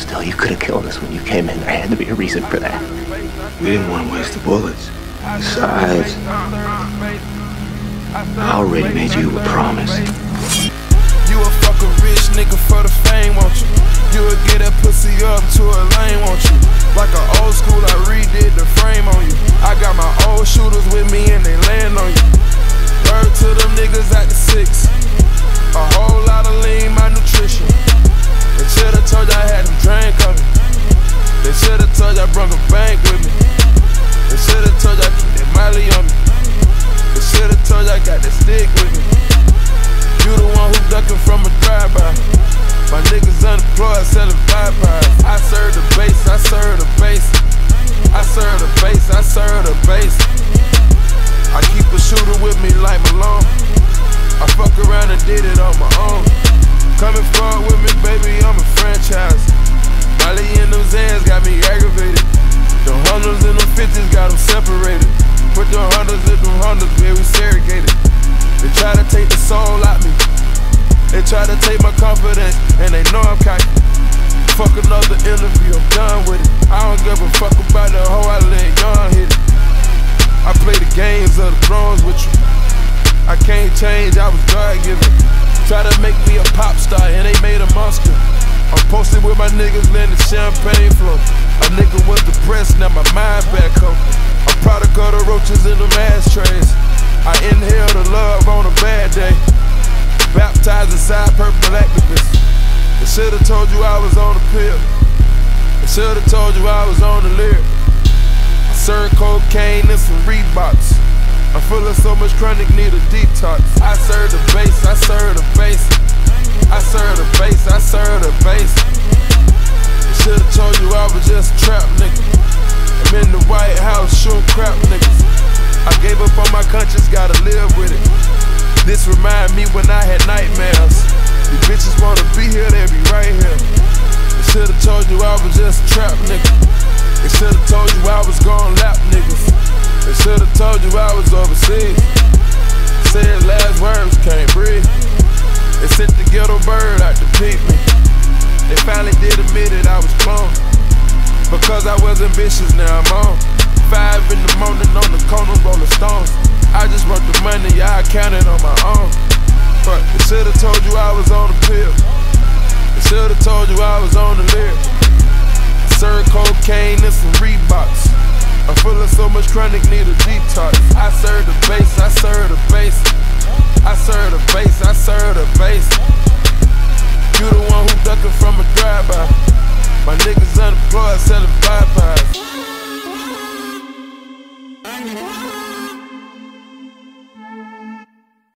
Still, you could have killed us when you came in. There had to be a reason for that. We didn't want to waste the bullets. Besides, I already made you a promise. You a fucking rich nigga for the fame, won't you? You'll get that pussy up to a lane, won't you? Like an old school, I redid the frame on you. I got my old shooters with me and they land on you. Word to them niggas at the 6. A whole lot of lean malnutrition. They should've told you I had them drink on me. They should've told you I brung a bank with me. They should've told you I keep that Miley on me. They should've told you I got that stick with me. You the one who ducking from a drive-by. My niggas unemployed selling bye-byes. I serve the base, I serve the base. I serve the base, I serve the base. I keep a shooter with me like Malone. I fuck around and did it on my own. Coming forward with me, baby, I'm a franchise. Molly in them Zans got me aggravated. The hundreds and them 50s got them separated. Put the hundreds in them hundreds, baby, segregated. They try to take the soul out me. They try to take my confidence, and they know I'm cocky. Fuck another interview, I'm done with it. I don't give a fuck about the hoe, I let young hit it. I play the games of the thrones with you. I can't change, I was God-given. Try to make me a pop star, and they made a monster. I'm posted with my niggas, letting the champagne flow. A nigga was depressed, now my mind back home. I'm product of the roaches in them ashtrays. I inhale the love on a bad day. Baptized inside purple activists. They should've told you I was on the pill. They should've told you I was on the lyric. I serve cocaine and some Reeboks. I'm full of so much chronic, need a detox. I serve the base, I serve the base. I serve the base, I serve the base. They should've told you I was just a trap nigga. I'm in the White House shooting crap niggas. I gave up on my conscience, gotta live with it. This remind me when I had nightmares. These bitches wanna be here, they be right here. They should've told you I was just a trap nigga. They should've told you I was gon' lap niggas. They should've told you I was overseas. Said last words, can't breathe. They sent the ghetto bird out to peep me. They finally did admit it, I was cloned. Because I was ambitious, now I'm on. 5 in the morning on the corner, rolling stones. I just want the money, yeah, I counted on my own. But they should've told you I was on the pill. They should've told you I was on the lyric. Serve cocaine and some Reeboks. I'm full of so much chronic, need a detox. I serve the base, I serve the base. I serve the base, I serve the base. You the one who ducking from a drive-by. My niggas unemployed selling bye-byes.